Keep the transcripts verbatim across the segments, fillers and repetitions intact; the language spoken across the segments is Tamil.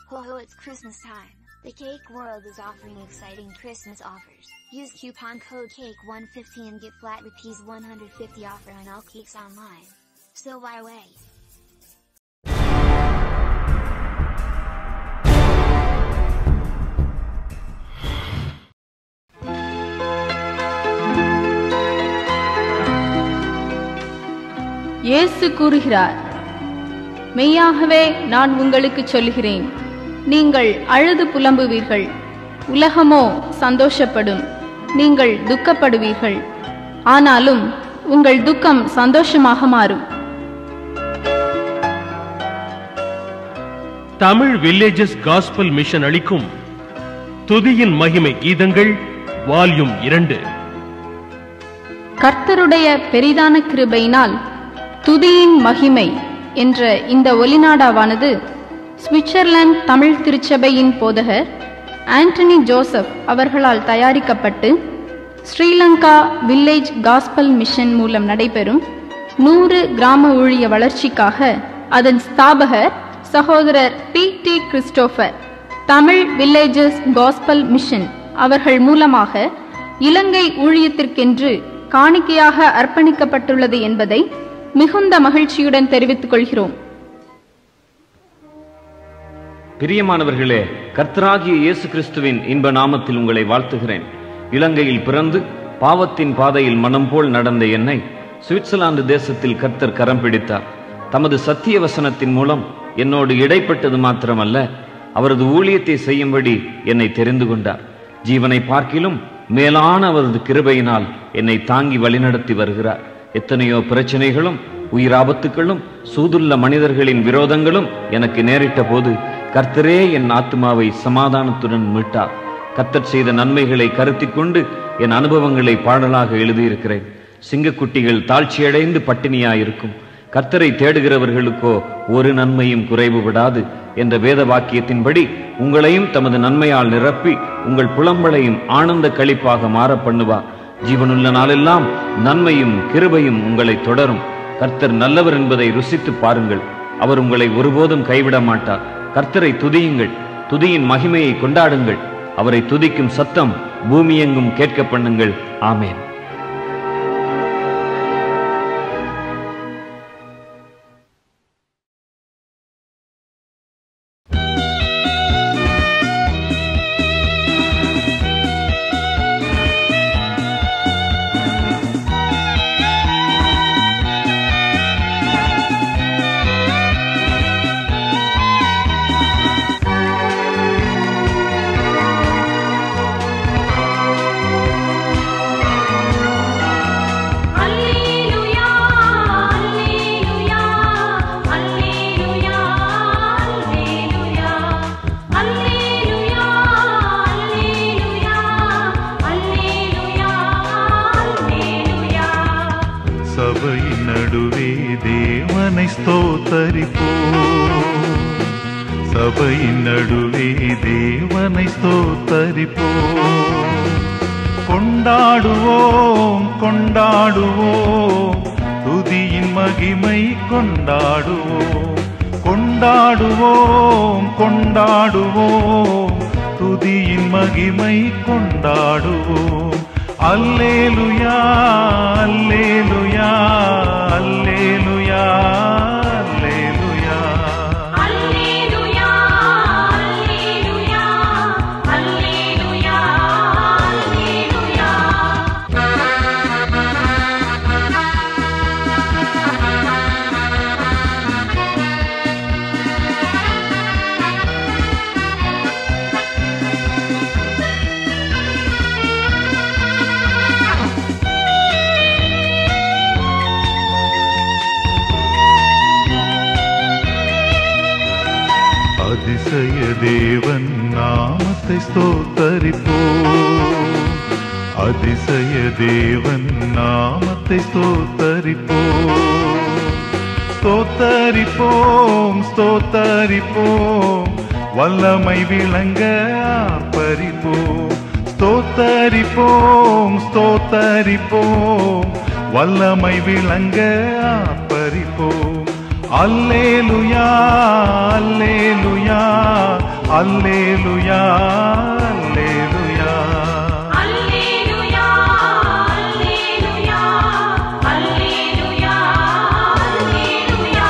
Ho ho, it's Christmas time. The Cake World is offering exciting Christmas offers. Use coupon code cake one fifty and get flat rupees one hundred fifty offer on all cakes online. So why wait? இயேசு கூறுகிறார், மெய்யாகவே நான் உங்களுக்கு சொல்கிறேன், நீங்கள் அழுது புலம்புவீர்கள், உலகமோ சந்தோஷப்படும். நீங்கள் துக்கப்படுவீர்கள், ஆனாலும் உங்கள் துக்கம் சந்தோஷமாக மாறும். தமிழ் வில்லேஜஸ் காஸ்பல் மிஷன் அளிக்கும் துதியின் மகிமை கீதங்கள் வால்யூம் இரண்டு. கர்த்தருடைய பெரிதான கிருபையினால் துதியின் மகிமை என்ற இந்த ஒலிநாடாவானது சுவிட்சர்லாந்து தமிழ் திருச்சபையின் போதகர் ஆண்டனி ஜோசப் அவர்களால் தயாரிக்கப்பட்டு ஸ்ரீலங்கா வில்லேஜ் காஸ்பல் மிஷன் மூலம் நடைபெறும் நூறு கிராம ஊழிய வளர்ச்சிக்காக அதன் ஸ்தாபகர் சகோதரர் P D Christopher Tamil villages gospel mission அவர்கள் மூலமாக இலங்கை ஊழியத்திற்கென்று காணிக்கையாக அர்ப்பணிக்கப்பட்டுள்ளது என்பதை மிகுந்த மகிழ்ச்சியுடன் தெரிவித்துக் கொள்கிறோம். பிரியமானவர்களே, கர்த்தராகிய இயேசு கிறிஸ்துவின் இன்ப நாமத்தில் உங்களை வாழ்த்துகிறேன். இலங்கையில் பிறந்து பாவத்தின் பாதையில் மனம் போல் நடந்த என்னை சுவிட்சர்லாந்து தேசத்தில் கர்த்தர் கரம் பிடித்தார். தமது சத்திய வசனத்தின் மூலம் என்னோடு இடைப்பட்டது மாத்திரமல்ல, அவரது ஊழியத்தை செய்யும்படி என்னை தெரிந்து கொண்டார். ஜீவனை பார்க்கிலும் மேலான அவரது கிருபையினால் என்னை தாங்கி வழிநடத்தி வருகிறார். எத்தனையோ பிரச்சனைகளும் உயிராபத்துக்களும் சூதுள்ள மனிதர்களின் விரோதங்களும் எனக்கு நேரிட்ட போது கர்த்தரே என் ஆத்மாவை சமாதானத்துடன் மீட்டார். கர்த்தர் செய்த நன்மைகளை கருத்திக் கொண்டு என் அனுபவங்களை பாடலாக எழுதியிருக்கிறேன். சிங்கக்குட்டிகள் தாழ்ச்சியடைந்து பட்டினியாயிருக்கும், கர்த்தரை தேடுகிறவர்களுக்கோ ஒரு நன்மையும் குறைவு விடாது என்ற வேத வாக்கியத்தின்படி உங்களையும் தமது நன்மையால் நிரப்பி உங்கள் புலம்பலையும் ஆனந்த களிப்பாக மாற பண்ணுவார். ஜீவனுள்ள நாளெல்லாம் நன்மையும் கிருபையும் உங்களை தொடரும். கர்த்தர் நல்லவர் என்பதை ருசித்து பாருங்கள். அவர் உங்களை ஒருபோதும் கைவிட மாட்டார். கர்த்தரை துதியுங்கள், துதியின் மகிமையை கொண்டாடுங்கள். அவரை துதிக்கும் சத்தம் பூமியெங்கும் கேட்க பண்ணுங்கள். ஆமேன். சபையின் நடுவே தேவனை ஸ்தோத்தரிப்போம், சபையின் நடுவே தேவனை ஸ்தோத்தரிப்போம். கொண்டாடுவோம் கொண்டாடுவோம் துதியின் மகிமை கொண்டாடுவோம். கொண்டாடுவோம் கொண்டாடுவோம் துதியின் மகிமை கொண்டாடுவோம். அல்லேலூயா அல்லேலூயா அல்லேலூயா அல்லேலூயா அல்லேலூயா அல்லேலூயா அல்லேலூயா அல்லேலூயா. அதிசய தேவன் நாமத்தை ஸ்தோத்தரிப்போம், அதிசய தேவன் நாமத்தை ஸ்தோத்தரிப்போம். ஸ்தோத்தரிப்போம் ஸ்தோத்தரிப்போம் வல்லமை விளங்க ஆர்ப்பரிப்போம். ஸ்தோத்தரிப்போம் ஸ்தோத்தரிப்போம் வல்லமை விளங்க ஆர்ப்பரிப்போம். அல்லேலூயா அல்லேலூயா அல்லேலுயா அல்லேலுயா அல்லேலூயா அல்லேலூயா அல்லேலூயா அல்லேலூயா.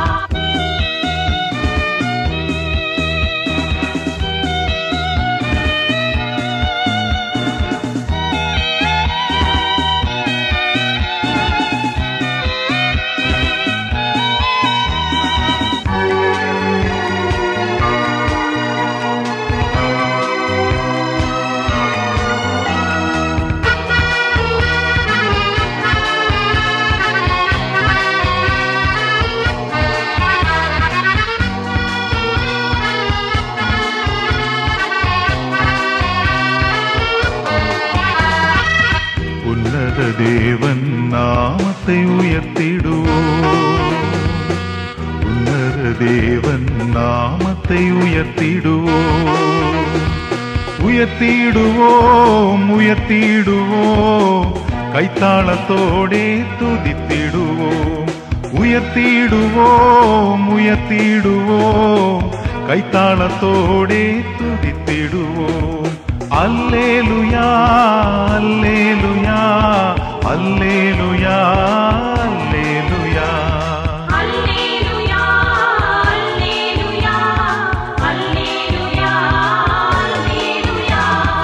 உன்னத தேவன் நாமத்தை உயர்த்திடுவோம், உன்னத தேவன் நாமத்தை உயர்த்திடுவோம், உயர்த்திடுவோம் உயர்த்திடுவோம் கைத்தாளத்தோடே துதித்திடுவோம், உயர்த்திடுவோம் உயர்த்திடுவோம் கைத்தாளத்தோடே துதித்திடுவோம். அல்லேலுயா அல்லேலுயா அல்லேலுயா அல்லேலுயா அல்லேலூயா அல்லேலூயா அல்லேலூயா அல்லேலூயா.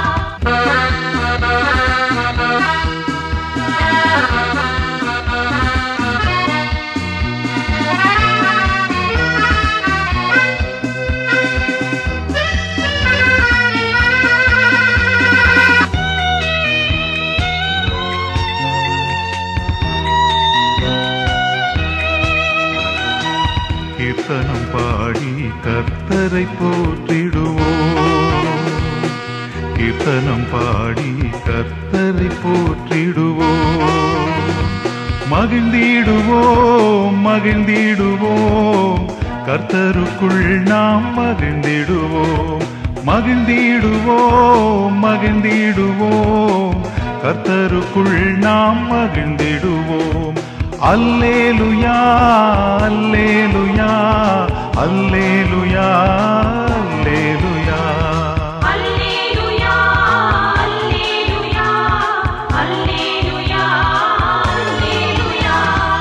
கீர்த்தனம் பாடி கர்த்தரை போற்றிடுவோம், கீர்த்தனம் பாடி கர்த்தரை போற்றிடுவோம், மகிழ்ந்திடுவோம் மகிழ்ந்திடுவோம் கர்த்தருக்குள் நாம் மகிழ்ந்திடுவோம், மகிழ்ந்திடுவோம் மகிழ்ந்திடுவோம் கர்த்தருக்குள் நாம் மகிழ்ந்திடுவோம். அல்லேலுயா அல்லேலுயா அல்லேலுயா அல்லேலுயா அல்லேலூயா அல்லேலூயா அல்லேலூயா அல்லேலூயா.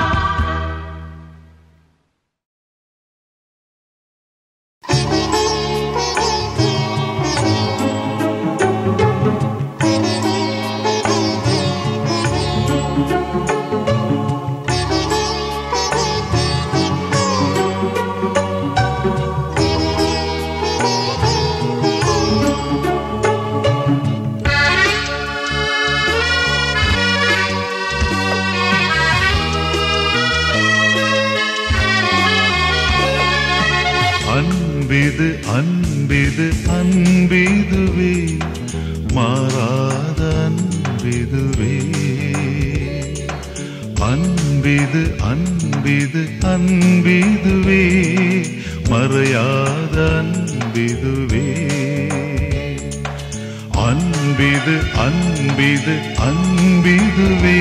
அன்பிது அன்பிது அன்பிதுவே மாறாத அன்பிதுவே, அன்பிது அன்பிது அன்பிதுவே மறையாத அன்பிதுவே, அன்பிது அன்பிது அன்பிதுவே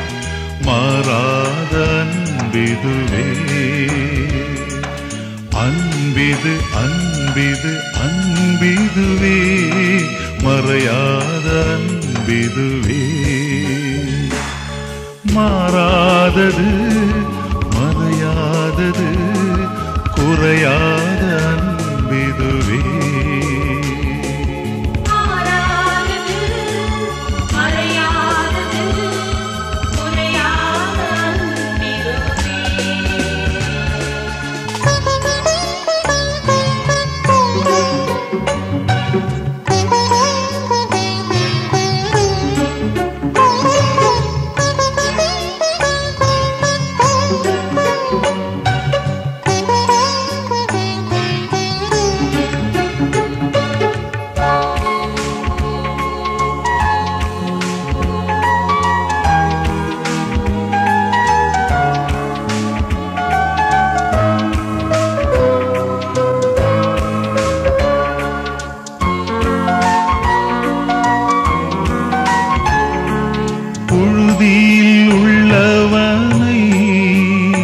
மாறாத அன்பிதுவே, அன்பிது அன்பிது அன்பிதுவே மறையாத அன்பிதுவே, மாறாதது மறையாதது குறையாத அன்பிதுவே, மாறாதது மறையாதது குறையாத அன்பிதுவே. புழுதியில் உள்ளவனை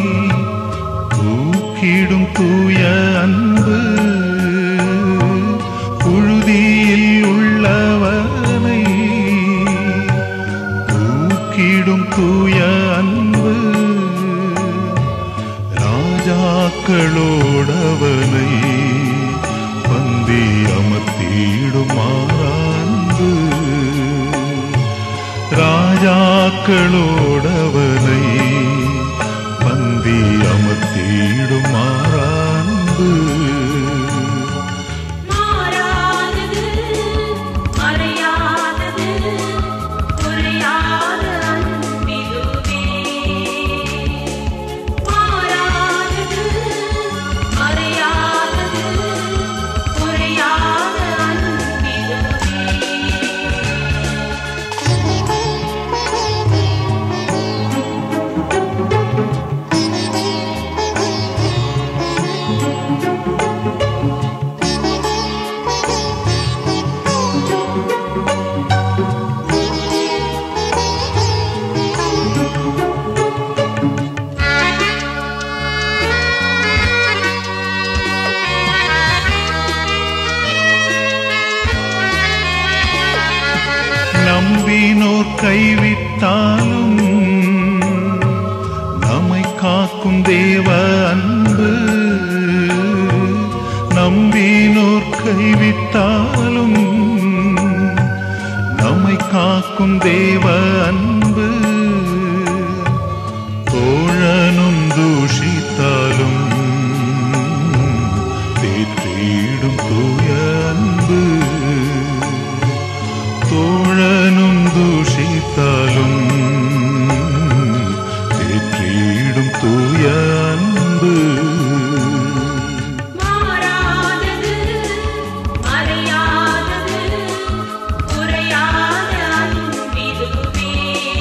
தூக்கிடும் தூய அன்பு, ராஜாக்களோடவனை பந்தி அமர்த்திடும் மாறான்பு, ராஜாக்களோடவனை பந்தி அமர்த்திடும் மாறான்பு. மாறாதது மறையாதது குறையாத அன்பிதுவே. மாறாதது மறையாதது குறையாத அன்பிதுவே. நம்பினோர் கைவிட்டாலும் நம்மை காக்கும் தேவ அன்பு, நம்பினோர் கைவிட்டாலும் நம்மை காக்கும் தேவ அன்பு, தோழனும் தூஷித்தாலும் தேற்றிடும் தூய அன்பு, தோழனும் தூஷித்தாலும் தேற்றிடும் தூய அன்பு. மாறாதது மறையாதது குறையாத அன்பிதுவே.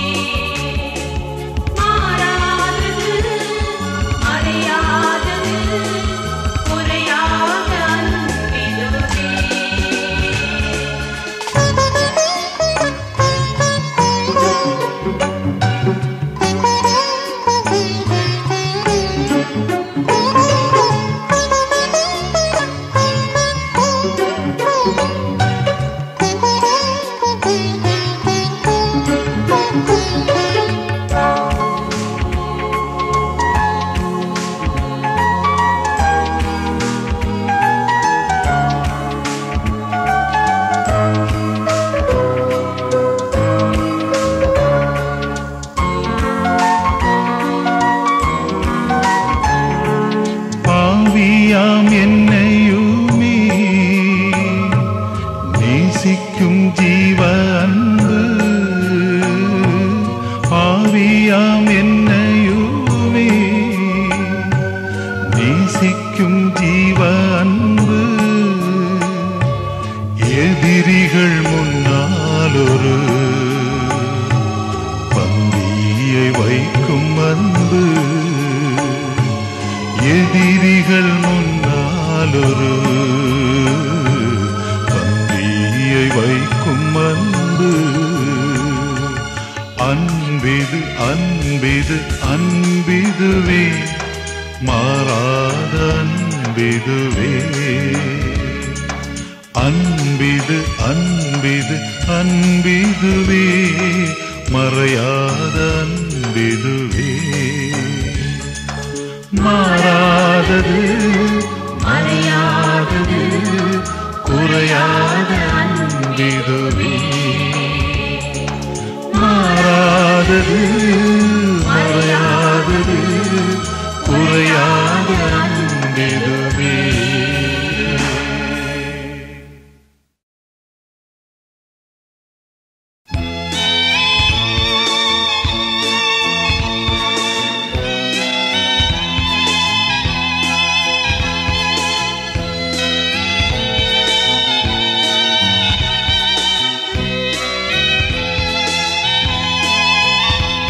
மாறாதது மறையாதது குறையாத அன்பிதுவே. பாவியாம் என்னையுமே நேசிக்கும் ஜீவ அன்பு, பாவியாம் என்னையுமே நேசிக்கும் ஜீவ அன்பு, எதிரிகள் முன்னால் ஒரு பந்தியை வைக்கும் அன்பு, எதிரிகள் முன்னால் ஒரு பந்தியை வைக்கும் அன்பு, அன்பிது அன்பிது அன்பிதுவே, மாறாத அன்பிதுவே, அன்பிது அன்பிது அன்பிதுவே, மறையாத அன்பிதுவே. மாறாதது மறையாதது குறையாத அன்பிதுவே, மாறாதது மறையாதது குறையாத அன்பிதுவே.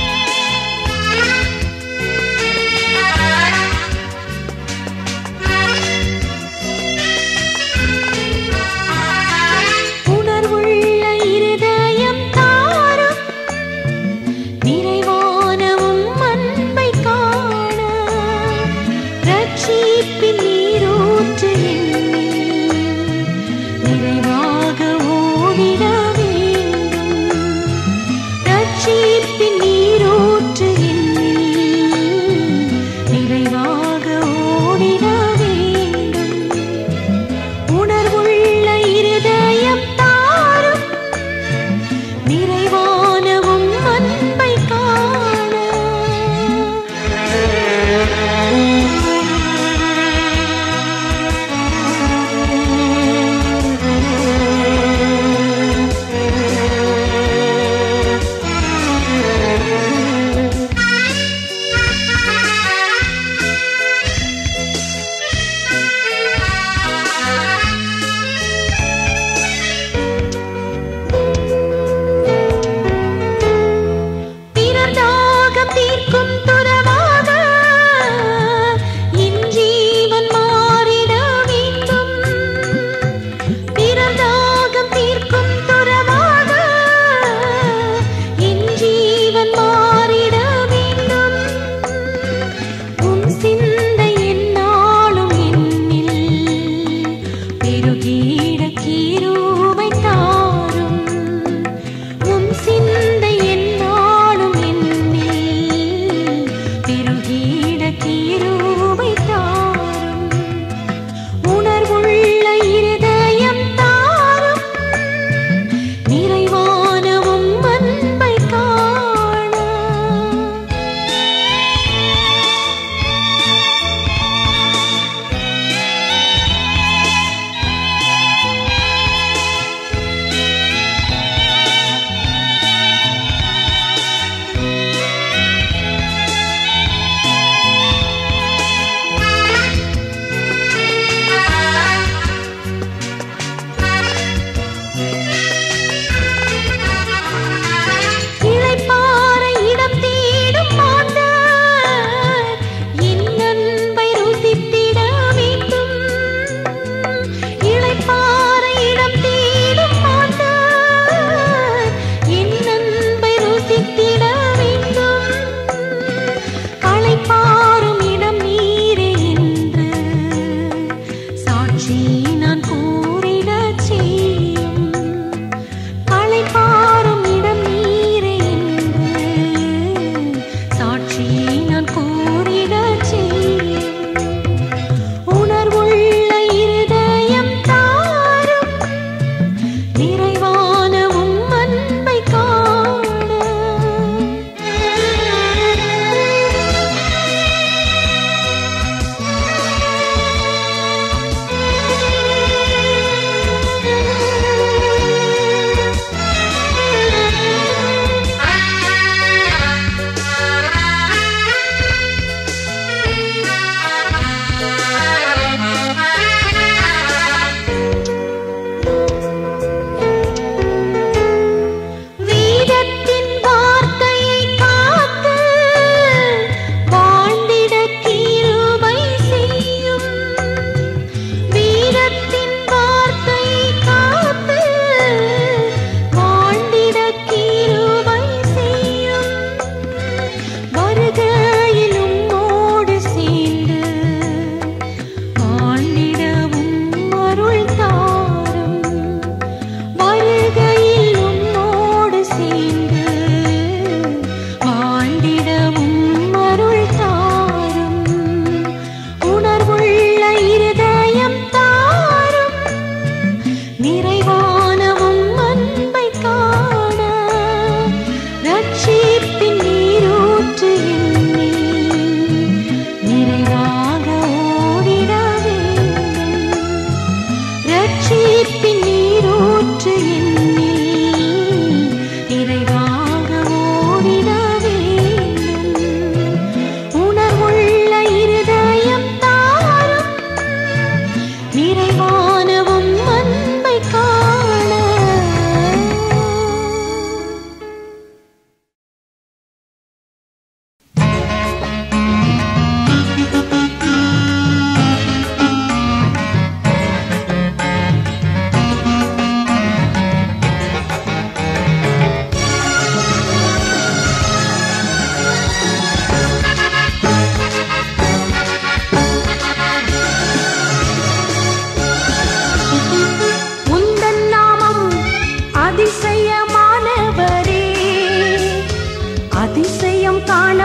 Thank you.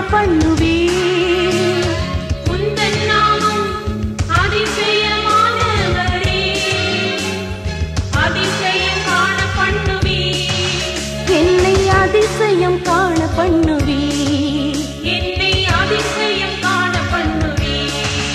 பண்ணுவீர். உந்தன் நாமம் அதிசயமானவரே, அதிசயம் காண பண்ணுவீர். என்னை அதிசயம் காண பண்ணுவீர். என்னை அதிசயம் காண பண்ணுவீர்.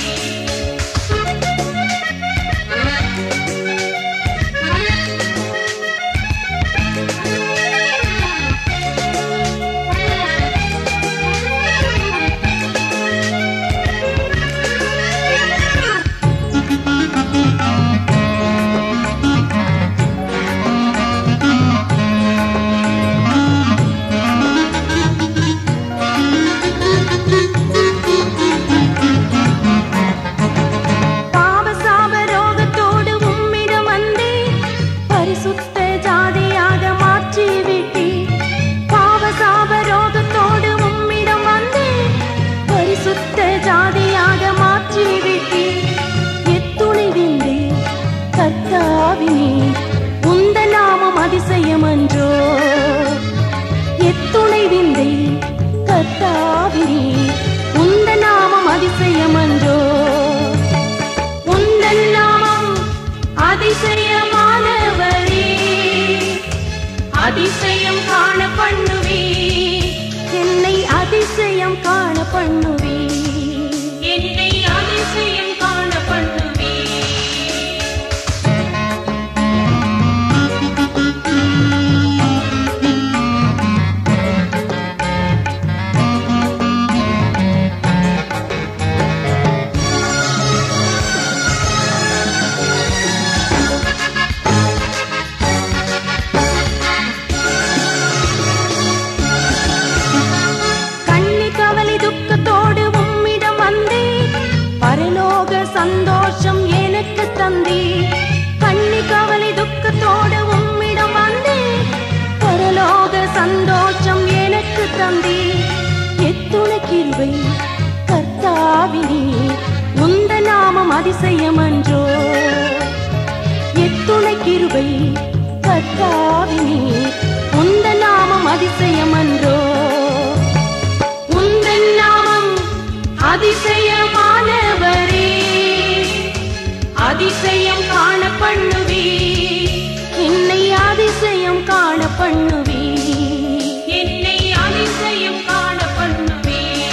அதிசயமன்றோ எத்துணை விந்தை கர்த்தாவினே, உந்த நாமம் அதிசயமன்றோ. உந்தன் நாமம் அதிசயமானவரே, அதிசயம் காண பண்ணுவீர். என்னை அதிசயம் காண பண்ணுவீர். என்னை அதிசயம் காண பண்ணுவீர். சந்தோஷம் எனக்கு தந்தே, கண்ணி கவலை துக்கத்தோடு உம்மிடம் வந்தே, பரலோக சந்தோஷம் எனக்கு தந்தே. எத்துணை கிருபை கர்த்தாவினே, உந்த நாமம் அதிசயமன்றோ. எத்துணை கிருபை கர்த்தாவினே, உந்த நாமம் அதிசயமன்றோ. உந்தன் நாமம் அதிசயமானவரே, அதிசயம் காண பண்ணுவீர். என்னை அதிசயம் காண பண்ணுவீர். என்னை அதிசயம் காண பண்ணுவீர்.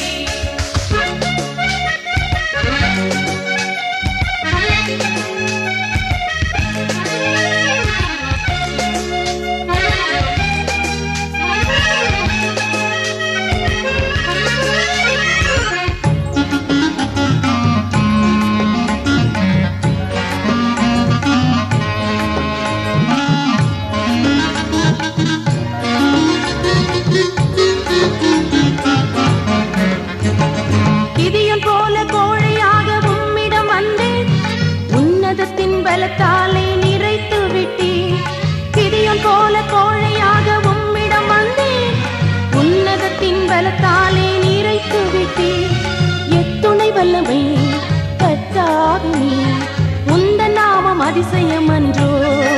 பலத்தாலே நிறைத்து விட்டீர். கிதியோன் போல கோழையாக உம்மிடம் வந்தேன், உன்னதத்தின் பலத்தாலே நிறைத்து விட்டீர். எத்துணை வல்லமை கர்த்தாவினே, உந்த நாமம் அதிசயமன்றோ.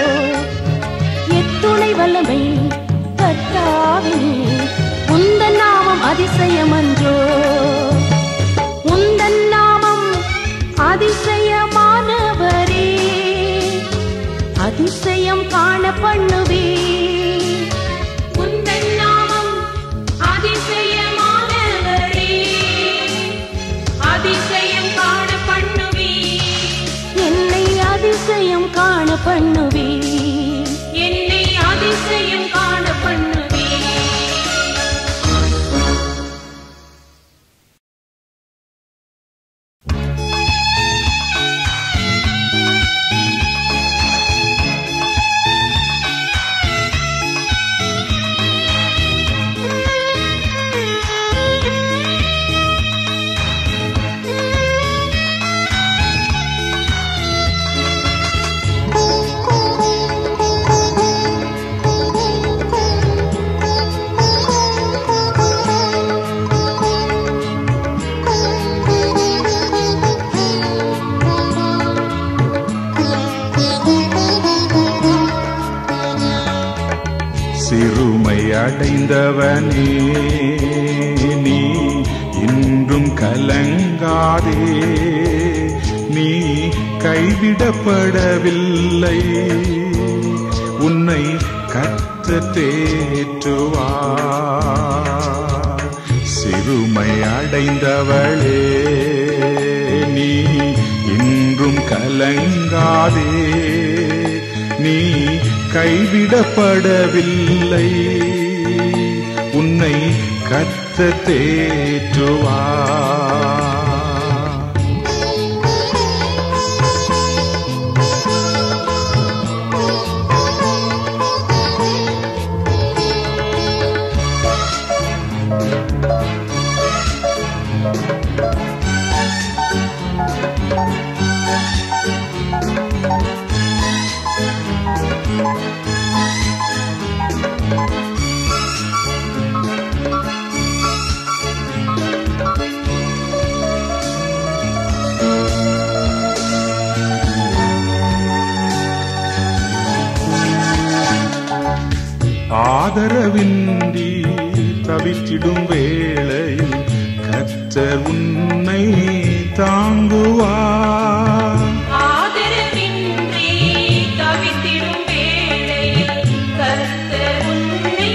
எத்துணை வல்லமை கர்த்தாவினே, உந்த நாமம் அதிசயமன்றோ. உந்தன் நாமம் அதிசயமானவரே, அதிசயம் காண பண்ணுவீர். உந்தன் நாமம் அதிசயமானவரே, அதிசயம் காண பண்ணுவீர். என்னை அதிசயம் காண பண்ணுவீர். என்னை அதிசயம் காண பண்ணுவீர். சிறுமை அடைந்தவனே நீ இன்றும் கலங்காதே, நீ கைவிடப்படவில்லை, உன்னை கர்த்தர் தேற்றுவார். சிறுமை அடைந்தவளே நீ இன்றும் கலங்காதே, நீ கைவிடப்படவில்லை, உன்னை கர்த்தர் தேற்றுவார். ஆதரவின்றி தவித்திடும் வேளையில் கர்த்தர் உன்னை தாங்குவார். ஆதரவின்றி தவித்திடும் வேளையில் கர்த்தர் உன்னை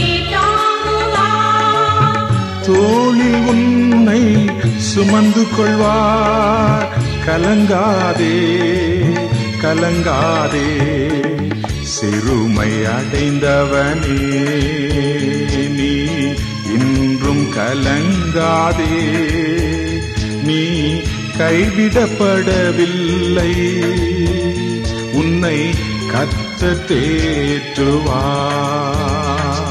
தாங்குவார். தோளில் உன்னை சுமந்து கொள்வார். கலங்காதே கலங்காதே, சிறுமை அடைந்தவனே நீ இன்றும் கலங்காதே, நீ கைவிடப்படவில்லை, உன்னை கர்த்தர் தேற்றுவார்.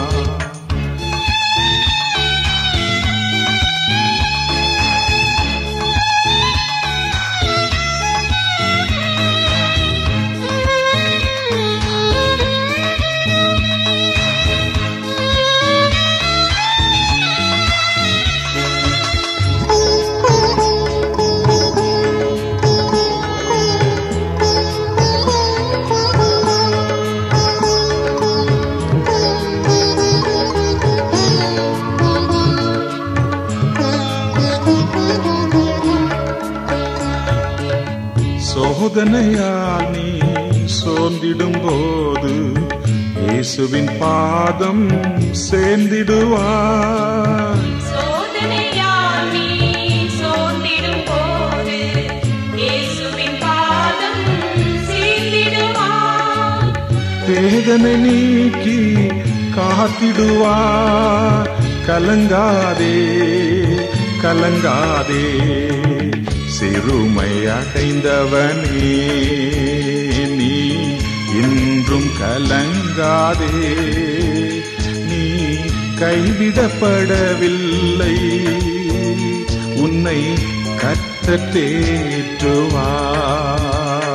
சோதனையால் நீ சோர்ந்திடும் போது இயேசுவின் பாதம் சேர்ந்திடுவார். சோதனையால் நீ சோர்ந்திடும் போது இயேசுவின் பாதம் சேர்ந்திடுவார். வேதனை நீக்கி காத்திடுவார். கலங்காதே கலங்காதே, சிறுமை அடைந்தவனே நீ இன்றும் கலங்காதே, நீ கைவிடப்படவில்லை, உன்னை கர்த்தர் தேற்றுவார்.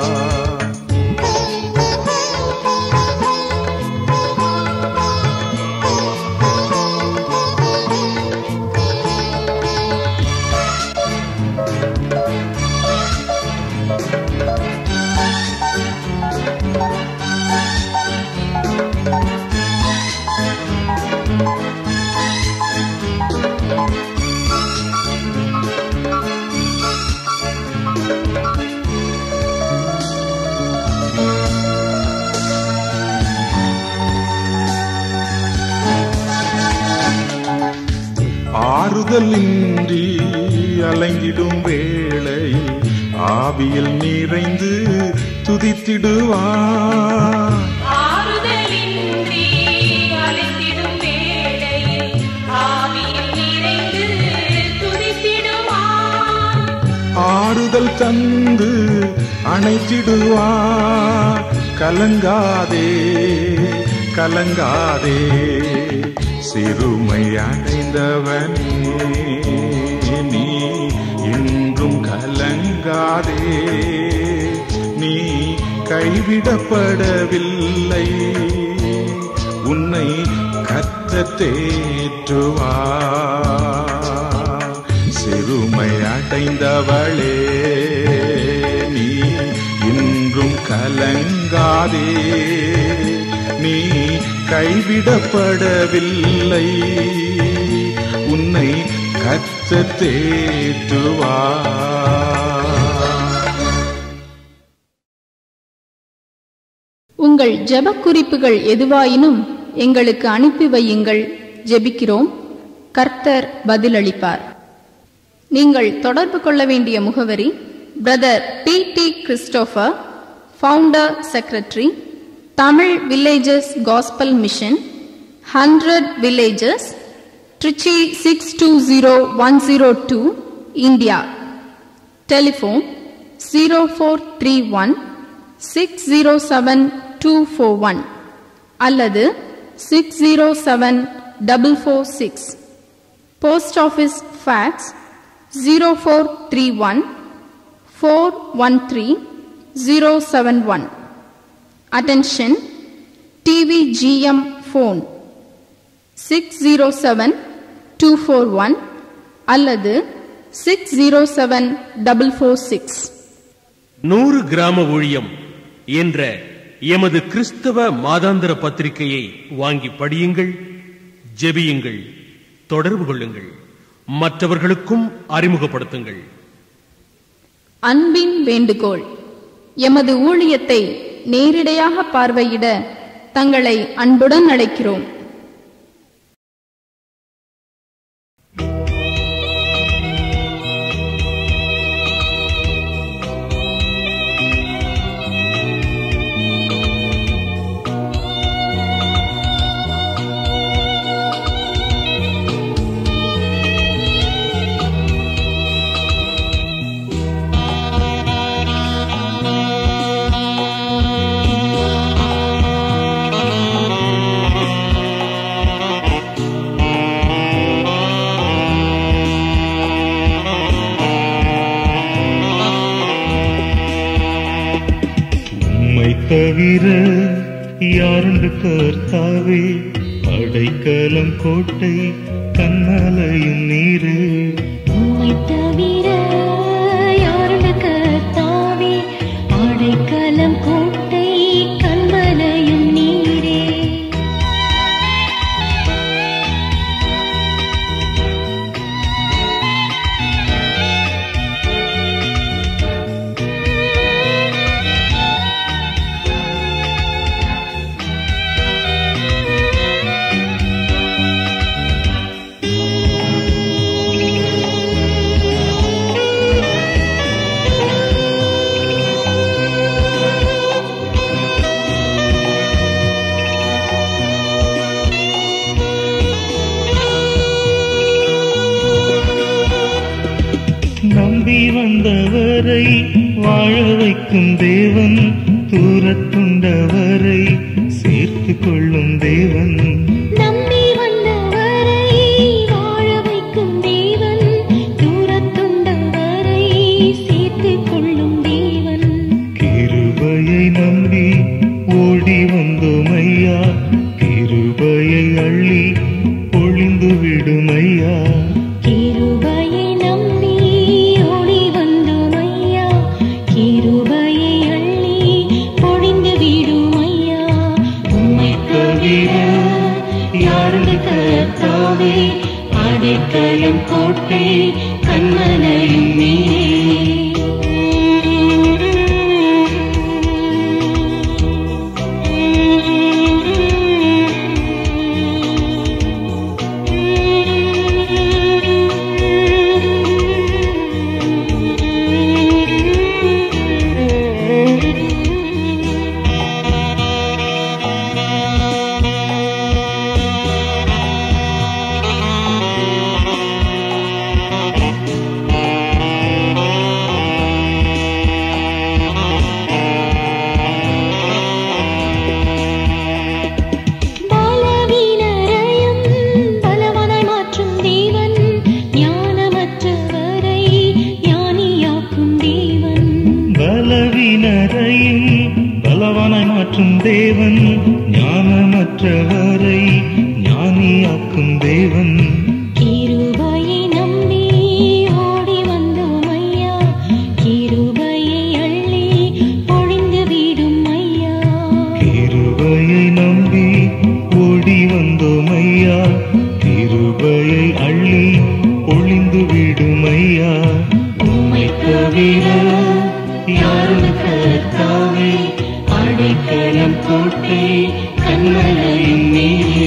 ஆறுதலின்றி அலைந்திடும் வேளையில் ஆவியில் நிறைந்து துதித்திடுவார். ஆறுதலின்றி அலைந்திடும் வேளையில் ஆவியில் நிறைந்து துதித்திடுவார். ஆறுதல் தந்து அணைத்திடுவார். கலங்காதே கலங்காதே, சிறுமை அடைந்தவனே நீ இன்றும் கலங்காதே, நீ கைவிடப்படவில்லை, உன்னை கர்த்தர் தேற்றுவார். சிறுமை அடைந்தவளே நீ இன்றும் கலங்காதே, நீ கைவிடப்படவில்லை. உன்னை கர்த்தர் தேற்றுவார். உங்கள் ஜெப குறிப்புகள் எதுவாயினும் எங்களுக்கு அனுப்பி வையுங்கள், ஜெபிக்கிறோம். கர்த்தர் பதிலளிப்பார். நீங்கள் தொடர்பு கொள்ள வேண்டிய முகவரி: brother D D Christopher, founder secretary, Tamil villages gospel mission, hundred villages, Trichy six two zero one zero two, India. Telephone zero four three one six zero seven two four one அல்லது six zero seven double four six. Post office fax zero four three one four one three zero seven one. Attention, TV GM phone six zero seven two four one அல்லது six zero seven double four six. நூறு கிராம ஊழியம் என்ற எமது கிறிஸ்தவ மாதாந்திர பத்திரிகையை வாங்கி படியுங்கள், ஜெபியுங்கள், தொடர்பு கொள்ளுங்கள், மற்றவர்களுக்கும் அறிமுகப்படுத்துங்கள். அன்பின் வேண்டுகோள்: எமது ஊழியத்தை நேரிடையாக பார்வையிட தங்களை அன்புடன் அழைக்கிறோம். தவிர யாருண்டு கர்த்தாவே, அடைக்கலம் கோட்டை கண்ணலையும் நீரு. உம்மை தவிர யாருண்டு கர்த்தாவே, அடைக்கலம் கோட்டை கண்மலையும் நீரே. நம்பி வந்தவரை வாழ வைக்கும் தேவன், தூரத்துண்டவரை சேர்த்து கொள்ளும் தேவன். நம்பி வந்தவரை வாழ வைக்கும் தேவன், தூரத்துண்டவரை சேர்த்து கொள்ளும் தேவன். கிருபையை நம்பி ஓடி வந்தோமையா, கிருபையை அள்ளி பொழிந்து விடுமையா. கிருபையை நம்பி ஓடி வந்தோமையா, கிருபையை அள்ளி பொழிந்து விடுமையா. உம்மை தவிர யாருண்டு கர்த்தாவே, அடைக்கலம் கோட்டை கண்மலையும் நீரே. பலவானாய் மாற்றும் தேவன், ஞானமற்றவரை ஞானியாக்கும் தேவன். கிருபையை நம்பி ஓடி வந்தோம் ஐயா, கிருபையை அள்ளி பொழிந்து விடும் ஐயா. கிருபையை நம்பி யாரும் கர்த்தாவே அடைக்கலம் கோட்டை கண்மலையின் நீரே.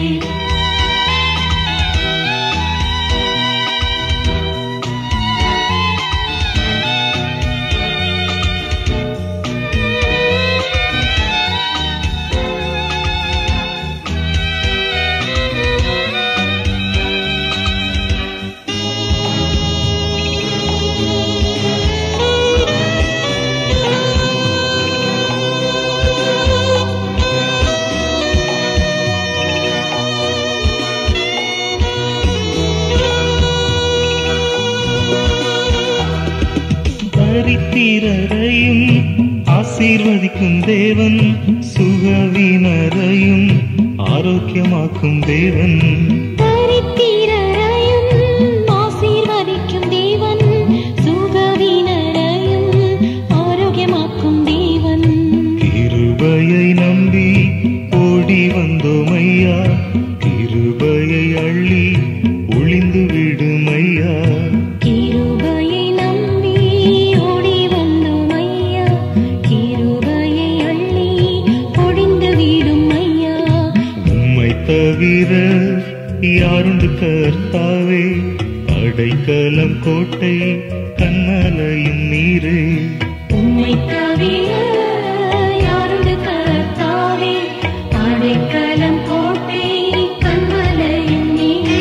தரித்திரரையும் ஆசீர்வதிக்கும் தேவன், சுகவீனரையும் ஆரோக்கியமாக்கும் தேவன். தரித்திரரையும் ஆசீர்வதிக்கும் தேவன், சுகவீனரையும் ஆரோக்கியமாக்கும் தேவன். கிருபையை நம்பி ஓடி வந்தோம் ஐயா, கிருபையை அள்ளி ஒளிந்து விடும் ஐயா. கிருபையை நம்பி ஓடி வந்தோம் ஐயா, கிருபையை அள்ளி பொழிந்து விடும் ஐயா. உம்மை தவிர யாருண்டு கர்த்தாவே அடைக்கலம் கோட்டை கண்மலையின் நீரே. உம்மை தவிர யாருண்டு கர்த்தாவே அடைக்கலம் கோட்டை கண்மலையின் நீரே.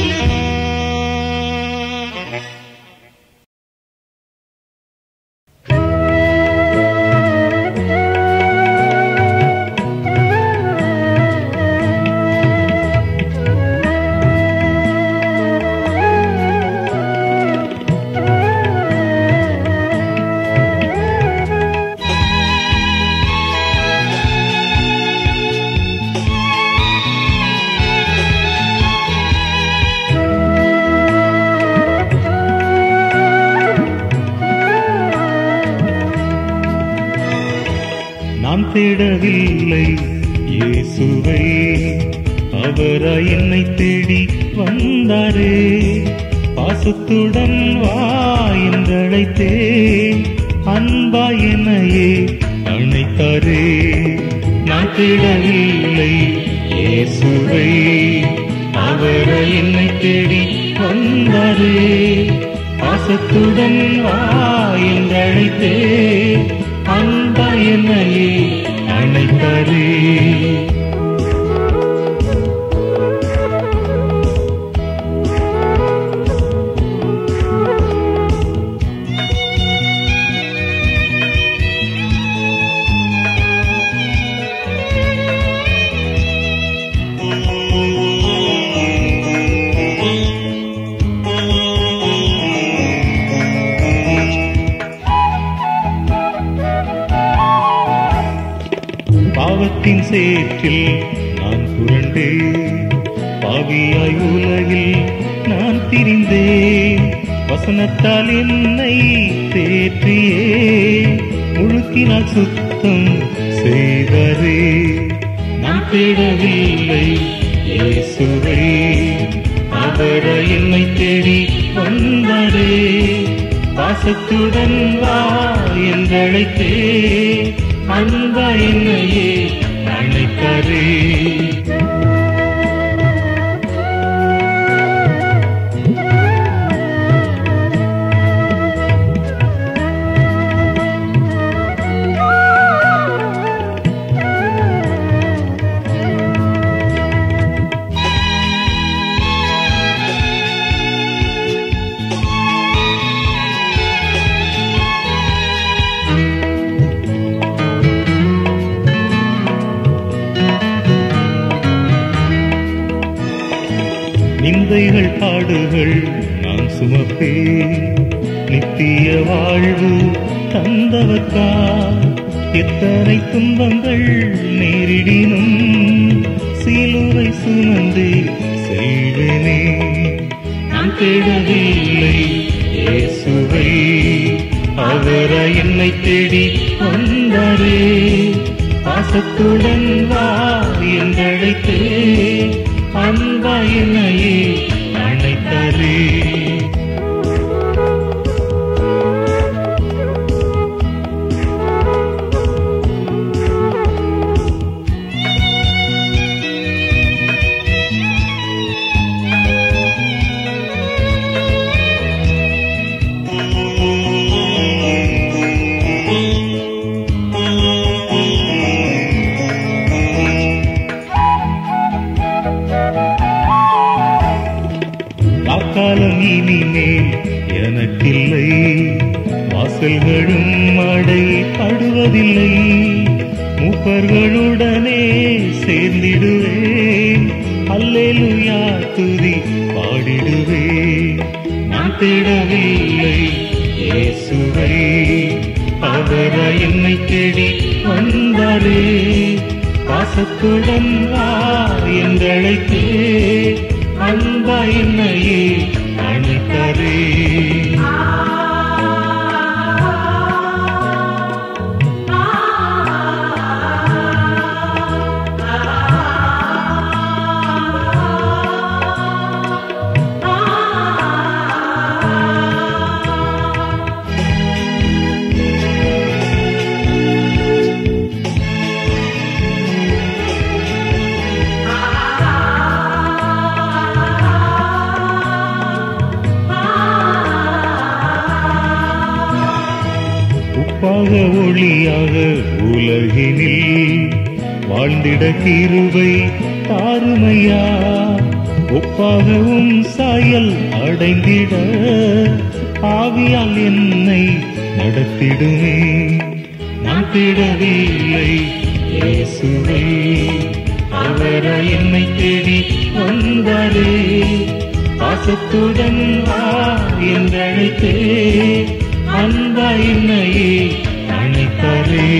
நான் தேடவில்லை இயேசுவை, அவராய் என்னை தேடி வந்தாரே. பாசத்துடன் வா என்றழைத்தே, அன்பாய் என்னையே அணைத்தாரே. நான் தேடவில்லை இயேசுவை, அவராய் என்னை தேடி வந்தாரே. பாசத்துடன் வா என்றழைத்தே, அன்பாய் என்னையே அணைத்தாரே. பாவத்தின் சேற்றில் நான் புரண்டேன், பாவியாய் உலகில் நான் திரிந்தேன். வசனத்தால் என்னை தேற்றியே, முழுக்கினால் சுத்தம் செய்தாரே. நான் தேடவில்லை இயேசுவை, அவரை என்னை தேடி வந்தாரே. பாசத்துடன் வா என்றழைத்தே, அன்பாய் என்னையே அழைத்தாரே. நிந்தைகள் பாடுகள் நான் சுமப்பேன், நித்திய வாழ்வு தந்தவர்க்கா. எத்தனை துன்பங்கள் நேரிடினும் சிலுவை சுமந்தே செல்வேனே. நான் தேடவில்லை இயேசுவை, அவரை என்னை தேடி வந்தாரே. பாசத்துடன் வா என்றழைத்தே, அன்பாய் என்னையே அழைத்தாரே. வாசல்களும் அடைபடுவதில்லை. மூப்பர்களுடனே சேர்ந்திடுவேன், அல்லேலூயா துதி பாடிடுவேன். நான் தேடவில்லை இயேசுவை, அவர் என்னை தேடி வந்தாரே. பாசத்துடன் வா என்றழைத்தே, அன்பா என்னையே அழைத்தாரே. உப்பாக ஒளியாக உலகினில் வாழ்ந்திட கிருபை தாருமையா. ஒப்பாகவும் சாயல் அடைந்திட ஆவியால் என்னை நடத்திடுமே. நான் தேடவில்லை இயேசுவை, அவர் என்னை தேடி வந்தாரே. பாசத்துடன் வா என்றழைத்தே, அன்பா என்னையே அழைத்தாரே.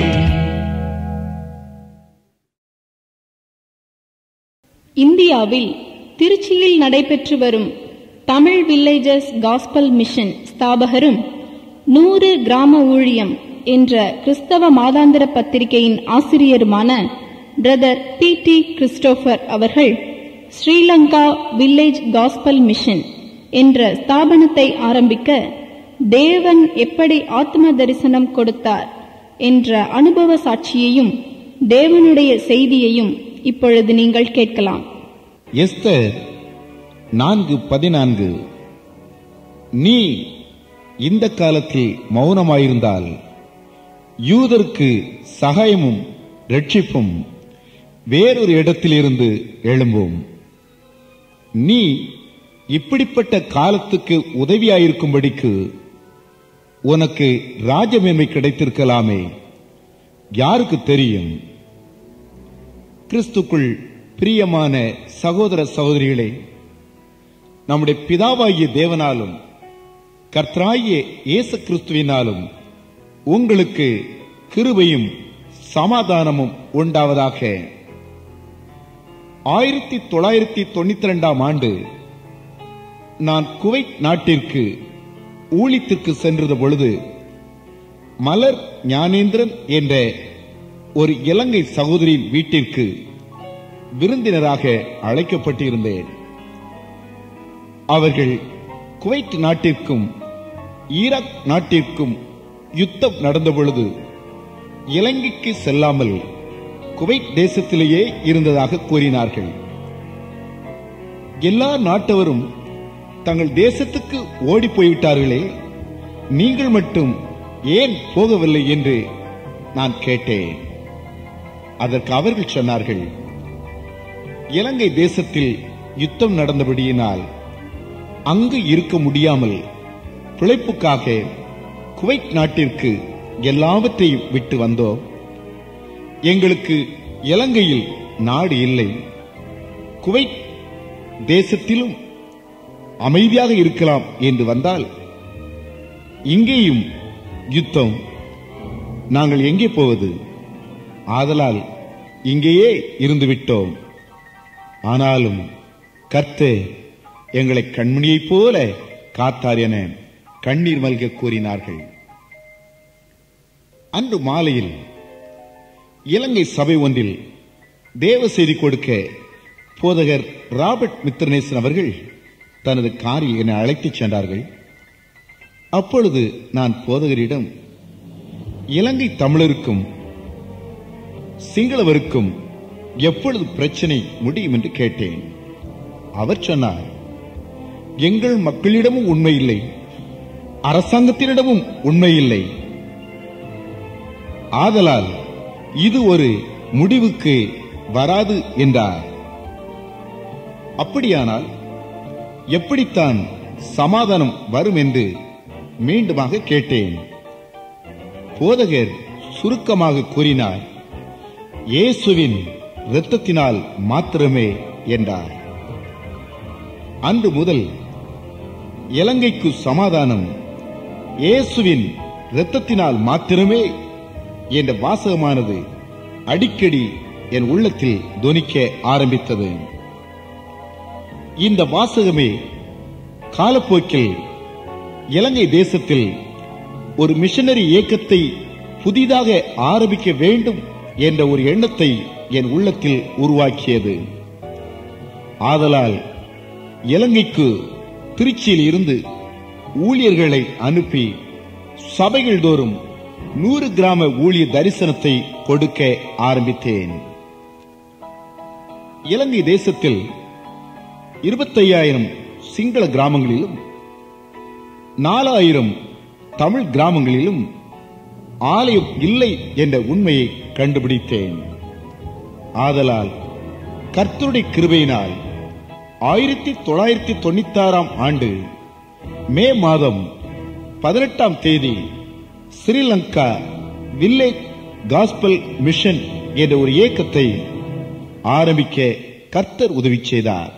இந்தியாவில் திருச்சியில் நடைபெற்று வரும் தமிழ் வில்லேஜஸ் காஸ்பல் மிஷன் ஸ்தாபகரும் நூறு கிராம ஊழியம் என்ற கிறிஸ்தவ மாதாந்திர பத்திரிகையின் ஆசிரியருமான பிரதர் பி டி கிறிஸ்டோபர் அவர்கள் ஸ்ரீலங்கா வில்லேஜ் காஸ்பல் மிஷன் என்ற ஸ்தாபனத்தை ஆரம்பிக்க தேவன் எப்படி ஆத்ம தரிசனம் கொடுத்தார் என்ற அனுபவ சாட்சியையும் தேவனுடைய செய்தியையும் இப்பொழுது நீங்கள் கேட்கலாம். எஸ்தர் நான்கு பதினான்கு. நீ இந்த காலத்தில் மௌனமாயிருந்தால் யூதருக்கு சகாயமும் ரட்சிப்பும் வேறொரு இடத்திலிருந்து எழும்பும். நீ இப்படிப்பட்ட காலத்துக்கு உதவியாயிருக்கும்படிக்கு உனக்கு ராஜமேன்மை கிடைத்திருக்கலாமே, யாருக்கு தெரியும்? கிறிஸ்துக்குள் பிரியமான சகோதர சகோதரிகளே, நம்முடைய பிதாவாகிய தேவனாலும் கர்த்தராகிய இயேசு கிறிஸ்துவினாலும் உங்களுக்கு கிருபையும் சமாதானமும் உண்டாவதாக. ஆயிரத்தி தொள்ளாயிரத்தி தொண்ணூத்தி ரெண்டாம் ஆண்டு நான் குவைத் நாட்டிற்கு ஊழியத்திற்கு சென்றது பொழுது மலர் ஞானேந்திரன் என்ற ஒரு இலங்கை சகோதரியின் வீட்டிற்கு விருந்தினராக அழைக்கப்பட்டிருந்தேன். அவர்கள் குவைத் நாட்டிற்கும் ஈராக் நாட்டிற்கும் யுத்தம் நடந்த பொழுது இலங்கைக்கு செல்லாமல் குவைத் தேசத்திலேயே இருந்ததாக கூறினார்கள். எல்லா நாட்டவரும் தங்கள் தேசத்துக்கு ஓடி போய்விட்டார்களே, நீங்கள் மட்டும் ஏன் போகவில்லை என்று நான் கேட்டேன். அதற்கு அவர்கள் சொன்னார்கள், இலங்கை தேசத்தில் யுத்தம் நடந்தபடியினால் அங்கு இருக்க முடியாமல் பிழைப்புக்காக குவைத் நாட்டிற்கு எல்லாவற்றையும் விட்டு வந்தோம். எங்களுக்கு இலங்கையில் நாடு இல்லை, குவைத் தேசத்திலும் அமைதியாக இருக்கலாம் என்று வந்தால் இங்கேயும் யுத்தம், நாங்கள் எங்கே போவது? ஆதலால் இங்கேயே இருந்துவிட்டோம். ஆனாலும் கர்த்தர் எங்களை கண்மணியைப் போல காத்தார் என கண்ணீர் மல்க கூறினார்கள். அன்று மாலையில் இலங்கை சபை ஒன்றில் தேவ செய்தி கொடுக்க போதகர் ராபர்ட் மித்ரநேசன் அவர்கள் தனது காரில் என்னை அழைத்துச் சென்றார்கள். அப்பொழுது நான் போதகரிடம் இலங்கை தமிழருக்கும் சிங்களவருக்கும் எப்பொழுது பிரச்சனை முடியும் என்று கேட்டேன். அவர் சொன்னார், எங்கள் மக்களிடமும் உண்மை இல்லை, அரசாங்கத்தினிடமும் உண்மை இல்லை. ஆதலால் இது ஒரு முடிவுக்கு வராது என்றார். அப்படியானால் எப்படித்தான் சமாதானம் வரும் என்று மீண்டுமாக கேட்டேன். போதகர் சுருக்கமாக கூறினார், இயேசுவின் இரத்தத்தினால் மாத்திரமே என்றார். அன்று முதல் இலங்கைக்கு சமாதானம் இயேசுவின் இரத்தத்தினால் மாத்திரமே என்ற வாசகமானது அடிக்கடி என் உள்ளத்தில் தொனிக்க ஆரம்பித்தது. இந்த வாசகமே காலப்போக்கில் இலங்கை தேசத்தில் ஒரு மிஷனரி இயக்கத்தை புதிதாக ஆரம்பிக்க வேண்டும் என்ற ஒரு எண்ணத்தை என் உள்ளத்தில் உருவாக்கியது. ஆதலால் இலங்கைக்கு திருச்சியில் இருந்து ஊழியர்களை அனுப்பி சபைகள் தோறும் நூறு கிராம ஊழிய தரிசனத்தை கொடுக்க ஆரம்பித்தேன். இலங்கை தேசத்தில் இருபத்தையாயிரம் சிங்கள கிராமங்களிலும் நாலாயிரம் தமிழ் கிராமங்களிலும் ஆலயம் இல்லை என்ற உண்மையை கண்டுபிடித்தேன். ஆதலால் கர்த்தருடைய கிருபையினால் ஆயிரத்தி தொள்ளாயிரத்தி தொண்ணூத்தி ஆறாம் ஆண்டு மே மாதம் பதினெட்டாம் தேதி ஸ்ரீலங்கா வில்லேஜ் காஸ்பல் மிஷன் என்ற ஒரு இயக்கத்தை ஆரம்பிக்க கர்த்தர் உதவி செய்தார்.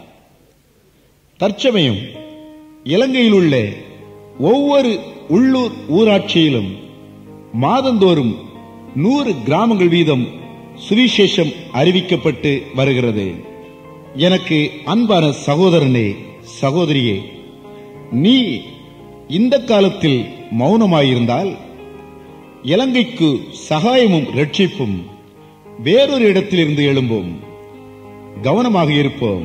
தற்சமயம் இலங்கையில் உள்ள ஒவ்வொரு உள்ளூர் ஊராட்சியிலும் மாதந்தோறும் நூறு கிராமங்கள் வீதம் சுவிசேஷம் அறிவிக்கப்பட்டு வருகிறது. எனக்கு அன்பான சகோதரனே, சகோதரியே, நீ இந்த காலத்தில் மௌனமாயிருந்தால் இலங்கைக்கு சகாயமும் ரட்சிப்பும் வேறொரு இடத்திலிருந்து எழும்பும். கவனமாக இருப்போம்.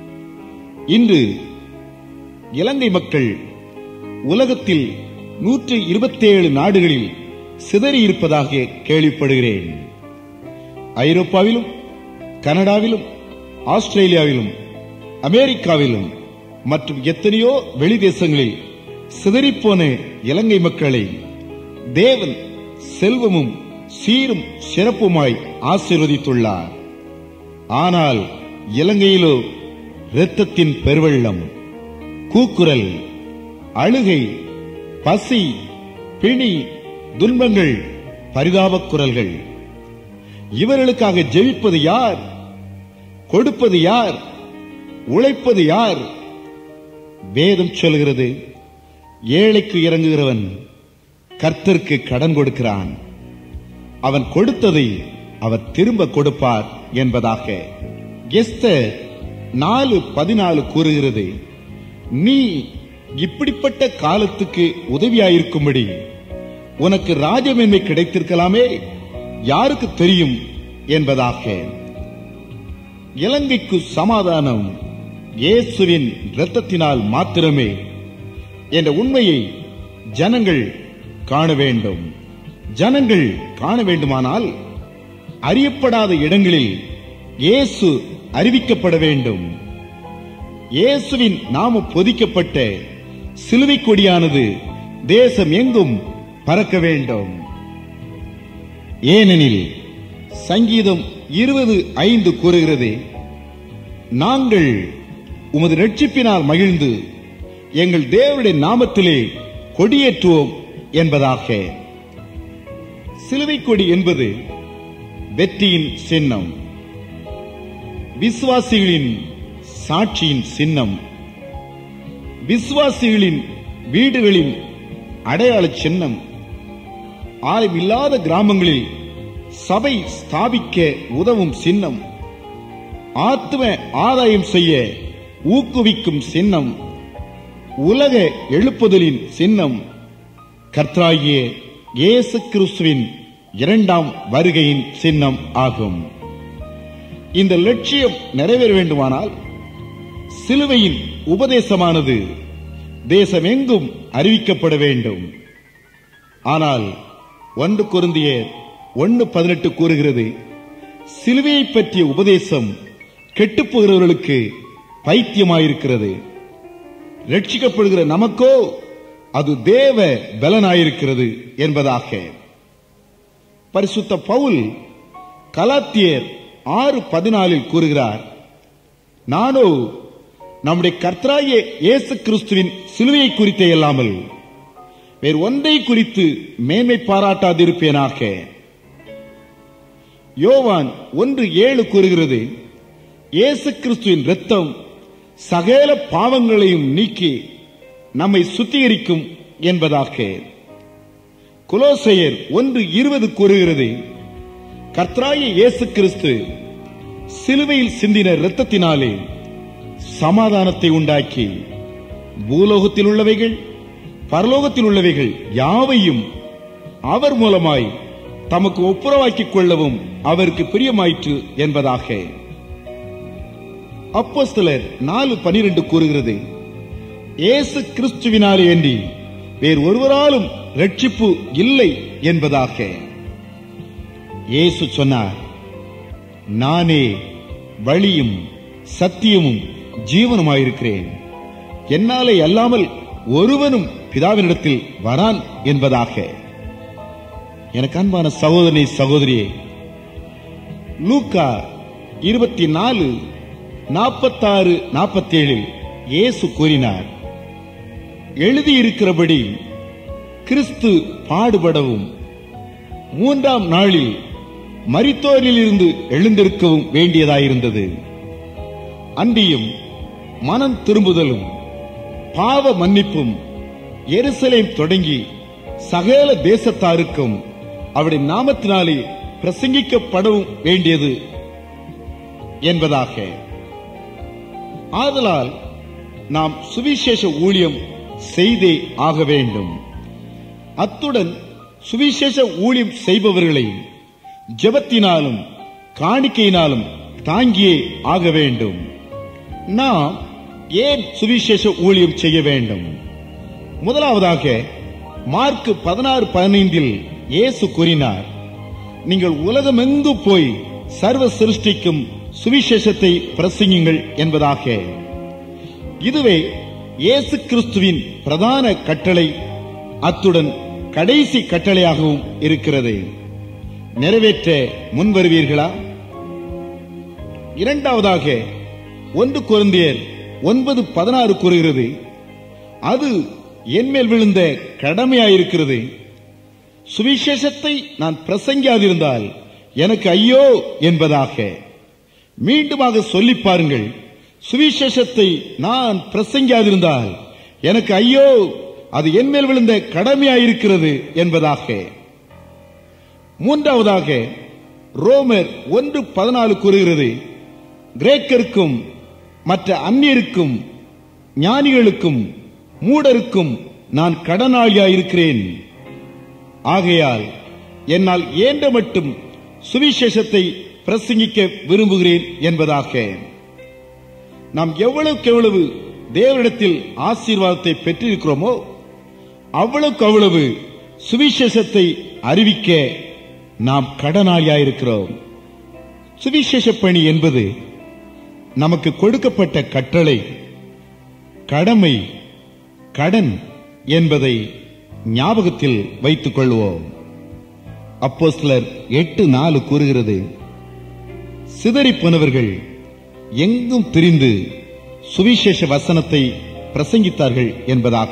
இன்று இலங்கை மக்கள் உலகத்தில் நூற்றி இருபத்தி ஏழு நாடுகளில் சிதறியிருப்பதாக கேள்விப்படுகிறேன். ஐரோப்பாவிலும் கனடாவிலும் ஆஸ்திரேலியாவிலும் அமெரிக்காவிலும் மற்றும் எத்தனையோ வெளி தேசங்களில் சிதறிப்போன இலங்கை மக்களை தேவன் செல்வமும் சீரும் சிறப்புமாய் ஆசீர்வதித்துள்ளார். ஆனால் இலங்கையிலோ இரத்தத்தின் பெருவெள்ளம், கூக்குரல், அழுகை, பசி, பிணி, துன்பங்கள், பரிதாபக் குரல்கள். இவர்களுக்காக ஜெபிப்பது யார்? கொடுப்பது யார்? உழைப்பது யார்? வேதம் சொல்கிறது, ஏழைக்கு இறங்குகிறவன் கர்த்தருக்கு கடன் கொடுக்கிறான், அவன் கொடுத்ததை அவர் திரும்ப கொடுப்பார் என்பதாக. எஸ்தர் நாலு பதினாலு கூறுகிறது, நீ இப்படிப்பட்ட காலத்துக்கு உதவியாயிருக்கும்படி உனக்கு ராஜமேன்மை கிடைத்திருக்கலாமே, யாருக்கு தெரியும் என்பதாக. இலங்கைக்கு சமாதானம் இயேசுவின் இரத்தத்தினால் மாத்திரமே என்ற உண்மையை ஜனங்கள் காண வேண்டும். ஜனங்கள் காண வேண்டுமானால் அறியப்படாத இடங்களில் இயேசு அறிவிக்கப்பட வேண்டும். இயேசுவின் நாமம் பொதிக்கப்பட்ட சிலுவை கொடியானது தேசம் எங்கும் பறக்க வேண்டும். ஏனெனில் சங்கீதம் இருபது ஐந்து கூறுகிறது, நாங்கள் உமது ரட்சிப்பினால் மகிழ்ந்து எங்கள் தேவனுடைய நாமத்திலே கொடியேற்றுவோம் என்பதாக. சிலுவை கொடி என்பது வெற்றியின் சின்னம், விசுவாசிகளின் சாட்சியின் சின்னம், விசுவாசிகளின் வீடுகளின் அடையாள சின்னம். ஆலயம் இல்லாத கிராமங்களில் சபை ஸ்தாபிக்க உதவும் சின்னம், ஆத்ம ஆதாயம் செய்ய ஊக்குவிக்கும் சின்னம், உலக எழுப்புதலின் சின்னம், கர்த்தராகிய இயேசு கிறிஸ்துவின் இரண்டாம் வருகையின் சின்னம் ஆகும். இந்த லட்சியம் நிறைவேற வேண்டுமானால் சிலுவையின் உபதேசமானது தேசமெங்கும் அறிவிக்கப்பட வேண்டும். ஆனால் ஒன்று கொரிந்தியர் ஒன்று பதினெட்டு கூறுகிறது, சிலுவையை பற்றிய உபதேசம் கெட்டுப்போகிறவர்களுக்கு பைத்தியமாயிருக்கிறது, ரட்சிக்கப்படுகிற நமக்கோ அது தேவ பலனாயிருக்கிறது என்பதாக. பரிசுத்த பவுல் கலாத்தியர் ஆறு பதினாலில் கூறுகிறார், நானோ நம்முடைய கர்த்தராகிய இயேசு கிறிஸ்துவின் சிலுவையை குறித்தே அல்லாமல் வேறு ஒன்றை குறித்து மேன்மை பாராட்டாதிருப்பேனாக. யோவான் ஒன்று ஏழு கூறுகிறது, இயேசு கிறிஸ்துவின் இரத்தம் சகல பாவங்களையும் நீக்கி நம்மை சுத்திகரிக்கும் என்பதாக. கொலோசையர் ஒன்று இருபது கூறுகிறது, கர்த்தராகிய இயேசு கிறிஸ்து சிலுவையில் சிந்தின இரத்தத்தினாலே சமாதானத்தை உண்டாக்கி பூலோகத்தில் உள்ளவைகள் பரலோகத்தில் உள்ளவைகள் யாவையும் அவர் மூலமாய் தமக்கு ஒப்புரவாக்கிக் கொள்ளவும் அவருக்கு பிரியமாயிற்று என்பதாக. அப்போஸ்தலர் நாலு பனிரெண்டு கூறுகிறது, இயேசு கிறிஸ்துவினாலே அன்றி வேறு ஒருவராலும் ரட்சிப்பு இல்லை என்பதாக. இயேசு சொன்னார், நானே வழியும் சத்தியமும் ஜீவனுமாயிருக்கிறேன், என்னாலே அல்லாமல் ஒருவனும் பிதாவினிடத்தில் வரான் என்பதாக. எனக்கு அன்பான சகோதரனே சகோதரியே, லூக்கா இருபத்தி நாலு நாற்பத்தாறு நாற்பத்தி ஏழில் இயேசு கூறினார், எழுதியிருக்கிறபடி கிறிஸ்து பாடுபடவும் மூன்றாம் நாளில் மரித்தோரில் இருந்து எழுந்திருக்கவும் வேண்டியதாயிருந்தது. அன்றியும் மனம் திரும்புதலும் பாவ மன்னிப்பும் எருசலேம் தொடங்கி சகல தேசத்தாருக்கும் அவருடைய நாமத்தினாலே பிரசங்கிக்கப்படவும் வேண்டியது என்பதாக. ஆதலால் நாம் சுவிசேஷ ஊழியம் செய்தே ஆக வேண்டும். அத்துடன் சுவிசேஷ ஊழியம் செய்பவர்களை ஜெபத்தினாலும் காணிக்கையினாலும் தாங்கியே ஆக வேண்டும். நாம் ஏன் சுவிசேஷ ஊழியம் செய்ய வேண்டும்? முதலாவதாக மார்க் பதினாறு பதினைந்தில் இயேசு கூறினார், நீங்கள் உலகமெங்கு போய் சர்வ சிருஷ்டிக்கும் சுவிசேஷத்தை பிரசங்கியுங்கள் என்பதாக. இதுவே இயேசு கிறிஸ்துவின் பிரதான கட்டளை, அத்துடன் கடைசி கட்டளையாகவும் இருக்கிறது. நிறைவேற்ற முன்வருவீர்களா? இரண்டாவதாக ஒன்று கொரிந்தியர் ஒன்பது பதினாறு கூறுகிறது, அது என்மேல் விழுந்த கடமையாயிருக்கிறது. சுவிசேஷத்தை நான் பிரசங்கியாதிருந்தால் எனக்கு ஐயோ என்பதாக. மீண்டுமாக சொல்லி பாருங்கள், சுவிசேஷத்தை நான் பிரசங்கியாதிருந்தால் எனக்கு ஐயோ, அது என்மேல் விழுந்த கடமையாயிருக்கிறது என்பதாக. மூன்றாவதாக ரோமர் ஒன்று பதினாலு கூறுகிறது, கிரேக்கருக்கும் மற்ற அந்நியருக்கும் ஞானிகளுக்கும் மூடருக்கும் நான் கடனாளியாயிருக்கிறேன். ஆகையால் என்னால் ஏண்ட மட்டும் சுவிசேஷத்தை பிரசங்கிக்க விரும்புகிறேன் என்பதாக. நாம் எவ்வளவுக்கு எவ்வளவு தேவனிடத்தில் ஆசீர்வாதத்தை பெற்றிருக்கிறோமோ அவ்வளவுக்கு அவ்வளவு சுவிசேஷத்தை அறிவிக்க நாம் கடனாளியாயிருக்கிறோம். சுவிசேஷ பணி என்பது நமக்கு கொடுக்கப்பட்ட கட்டளை, கடமை, கடன் என்பதை ஞாபகத்தில் வைத்துக் கொள்வோம். அப்போஸ்தலர் எட்டு நாலு கூறுகிறது, சிதறிப் போனவர்கள் எங்கும் திரிந்து சுவிசேஷ வசனத்தை பிரசங்கித்தார்கள் என்பதாக.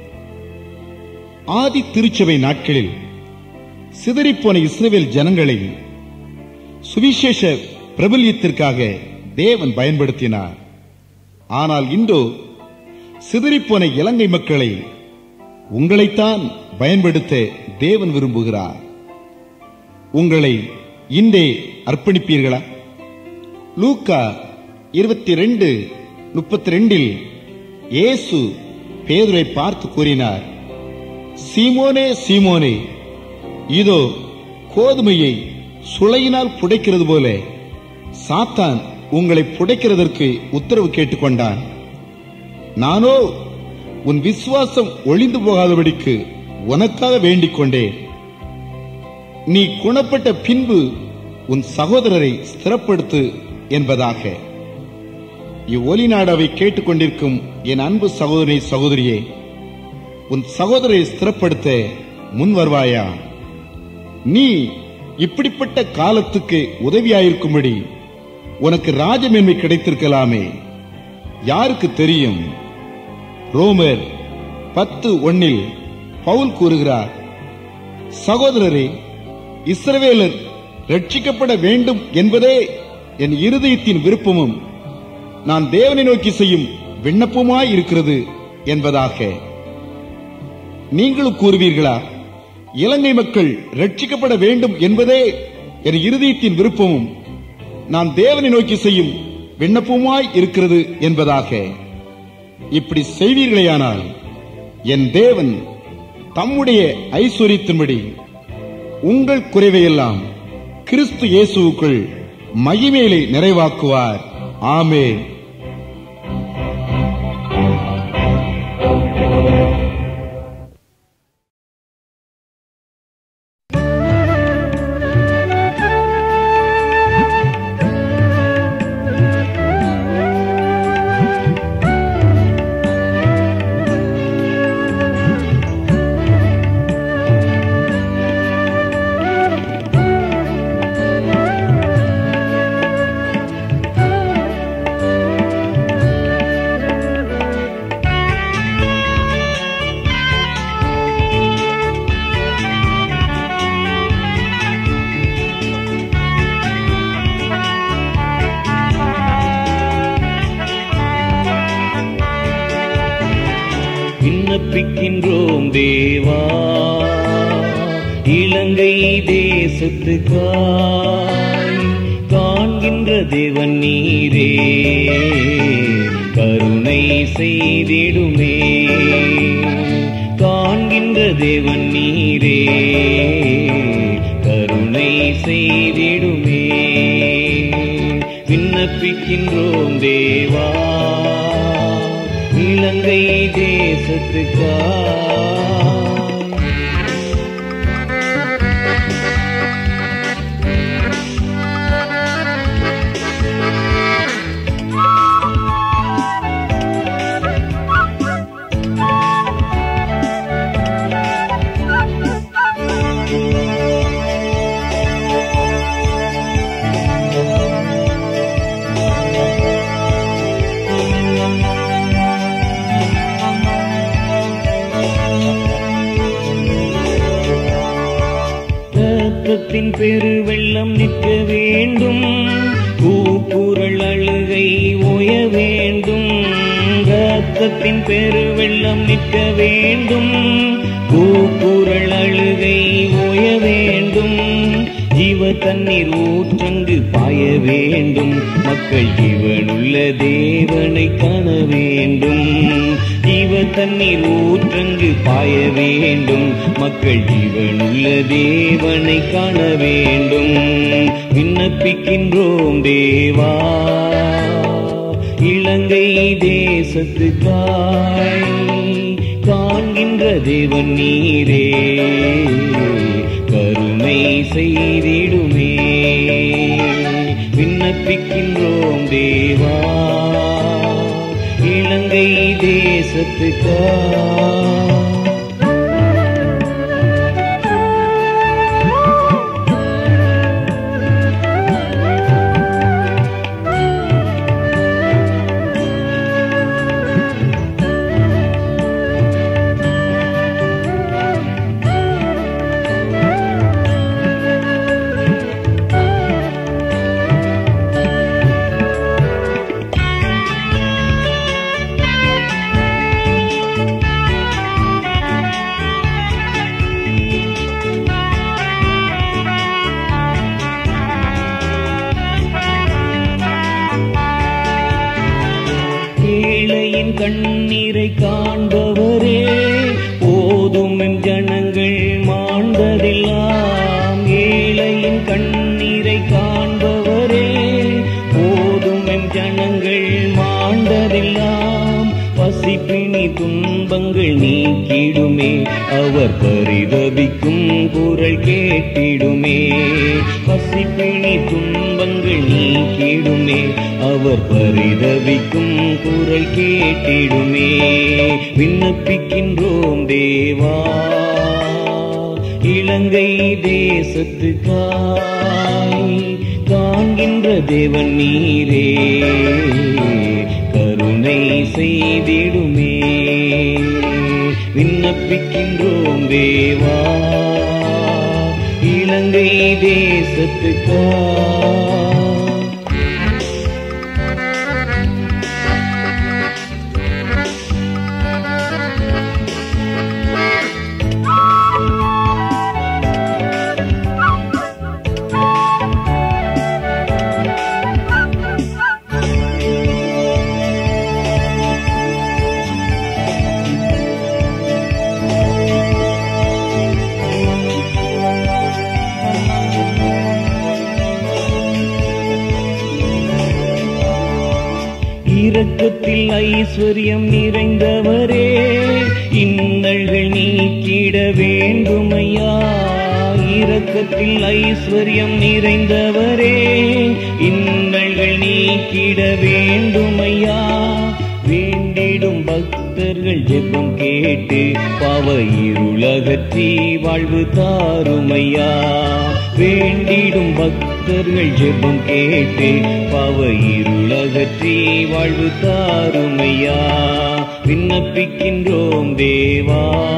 ஆதி திருச்சபை நாட்களில் சிதறிப்போன இஸ்ரவேல் ஜனங்களை சுவிசேஷ பிரபல்யத்திற்காக தேவன் பயன்படுத்தினார். ஆனால் இன்றோ சிதறிப்போன இலங்கை மக்களை உங்களைத்தான் பயன்படுத்த தேவன் விரும்புகிறார். உங்களை இன்றே அர்ப்பணிப்பீர்களா? லூக்கா இருபத்தி ரெண்டு முப்பத்தி ரெண்டில் இயேசு பேதுரை பார்த்து கூறினார், சீமோனே சீமோனே, இதோ கோதுமையை சுளையினால் புடைக்கிறது போல சாத்தான் உங்களை புடைக்கிறதற்கு உத்தரவு கேட்டுக்கொண்டான். நானோ உன் விசுவாசம் ஒளிந்து போகாதபடிக்கு உனக்காக வேண்டிக் கொண்டேன். நீ குணப்பட்ட பின்பு உன் சகோதரரை ஸ்திரப்படுத்து என்பதாக. இவ்வொலி நாடாவை கேட்டுக்கொண்டிருக்கும் என் அன்பு சகோதரி சகோதரியே, உன் சகோதரை ஸ்திரப்படுத்த முன் வருவாயா? நீ இப்படிப்பட்ட காலத்துக்கு உதவியாயிருக்கும்படி உனக்கு ராஜமேன்மை கிடைத்திருக்கலாமே, யாருக்கு தெரியும்? ரோமர் பத்து ஒன்னில் பவுல் கூறுகிறார், சகோதரரே, இஸ்ரவேலர் ரட்சிக்கப்பட வேண்டும் என்பதே என் இருதயத்தின் விருப்பமும் நான் தேவனை நோக்கி செய்யும் விண்ணப்பமாய் இருக்கிறது என்பதாக. நீங்களும் கூறுவீர்களா, இலங்கை மக்கள் ரட்சிக்கப்பட வேண்டும் என்பதே என் இருதயத்தின் விருப்பமும் நான் தேவனை நோக்கி செய்யும் விண்ணப்பமாய் இருக்கிறது என்பதாக. இப்படி செய்வீர்களேயானால் என் தேவன் தம்முடைய ஐஸ்வரியத்தின்படி உங்கள் குறைவையெல்லாம் கிறிஸ்து இயேசுவுக்குள் மகிமையிலே நிறைவாக்குவார். ஆமென். விண்ணப்பிக்கின்றோம் தேவா, இலங்கை தேசத்துக்காய் காண்கின்ற தேவன் நீரே, கருணை செய்திடுமே. காண்கின்ற தேவன் நீரே, கருணை செய்திடுமே. விண்ணப்பிக்கின்றோம் தேவா, இலங்கை தேசத்துக்காய். ரத்தத்தின் பெருவெள்ளம் நிற்க வேண்டும், கூக்குரல் அழுகை ஓய வேண்டும். ரத்தத்தின் பெருவெள்ளம் நிற்க வேண்டும், கூக்குரல் அழுகை ஓய வேண்டும். ஜீவ தண்ணீர் ஊற்றங்கு பாய வேண்டும், மக்கள் ஜீவனுள்ள தேவனை காண வேண்டும். ஜீவ தண்ணீர் ஊற்றங்கு பாய வேண்டும், மக்கள் ஜீவனுள்ள தேவனை காண வேண்டும். விண்ணப்பிக்கின்றோம் தேவா, இலங்கை தேசத்துக்காய் காண்கின்ற தேவன் நீரே, கருணை செய்திடுமே. விண்ணப்பிக்கின்றோம் தேவா, இலங்கை தேசத்துக்காய். கண்ணீரை காண்பவரே, போதும் என் ஜனங்கள் மாண்டதெல்லாம். ஏழையின் கண்ணீரை காண்பவரே, போதும் என் ஜனங்கள் மாண்டதெல்லாம். பசிப்பினி துன்பங்கள் நீக்கிடுமே, அவர் பரிதபிக்கும் குரல் கேட்டிடுமே. பசிப்பினி துன்பங்கள் நீக்கிடுமே, அவர் பரிதபிக்கும் குரல் கேட்டிடுமே. விண்ணப்பிக்கின்றோம் தேவா, இலங்கை தேசத்துக்காய் காண்கின்ற தேவன் நீரே, கருணை செய்திடுமே. விண்ண விண்ணப்பிக்கின்றோம் தேவா இலங்கை தேசத்துக்கா. இரக்கத்தில் ஐஸ்வர்யம் நிறைந்தவரே, இன்னல்கள் நீக்கிட வேண்டுமையா. இரக்கத்தில் ஐஸ்வர்யம் நிறைந்தவரே, இன்னல்கள் நீக்கிட வேண்டுமையா. வேண்டிடும் பக்தர்கள் ஜெபம் கேட்டு பாவ இருளகற்றி வாழ்வு தாருமையா. வேண்டிடும் பக்தர்கள் ஜெபம் கேட்டு பாவ இருளகற்றி வாழ்வு தாருமையா. விண்ணப்பிக்கின்றோம் தேவா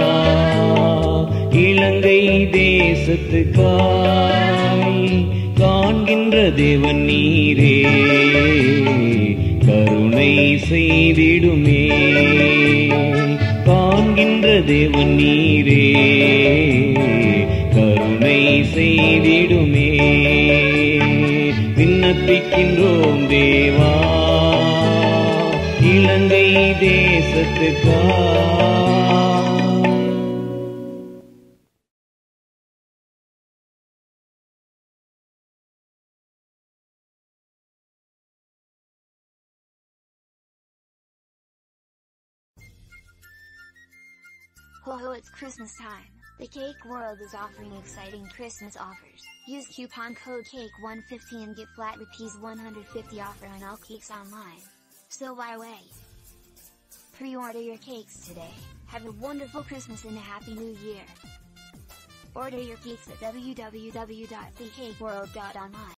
இலங்கை தேசத்துக்காய். காண்கின்ற தேவன் நீரே, கருணை செய்திடுமே. காண்கின்ற தேவன் நீரே, கருணை செய்திடுமே. விண்ணப்பிக்கின்றோம் தேவா இலங்கை தேசத்துக்காய். Ho ho, it's Christmas time. The Cake World is offering exciting Christmas offers. Use coupon code cake one fifty and get flat rupees one hundred fifty offer on all cakes online. So why wait? Pre-order your cakes today. Have a wonderful Christmas and a happy new year. Order your cakes at w w w dot the cake world dot online.